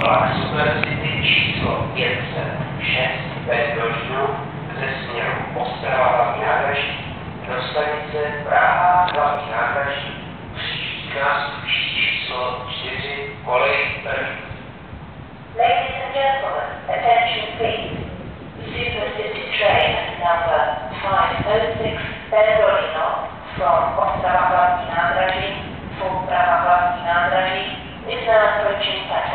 vlak Supercity číslo 506 bez Dolínu ze směru Ostrava hlavní nádraží do stanice Praha hlavní nádraží přijíždí k nástupišti číslo 4 kolej první. Ladies and gentlemen, attention please. Supercity train number 506 Pendolino from Ostrava hlavní nádraží for Praha hlavní nádraží is now approaching platform.